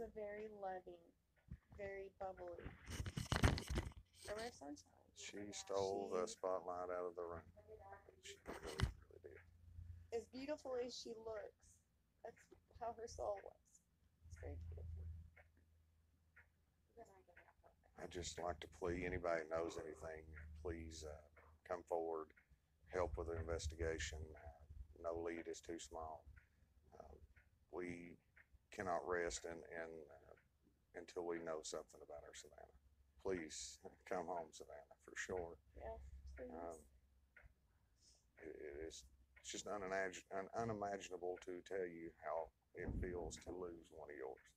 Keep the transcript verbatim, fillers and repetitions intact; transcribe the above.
a very loving, very bubbly, a ray of sunshine. She stole She- the spotlight out of the room. She really, really did. As beautiful as she looks, that's how her soul was. It's very beautiful. I'd just like to plea anybody who knows anything, please uh, come forward, help with the investigation. Uh, no lead is too small. Uh, we cannot rest in, in, uh, until we know something about our Savannah. Please come home, Savannah, for sure. Yes, please. Um, it, it is it's just unimagin- un- unimaginable to tell you how it feels to lose one of yours.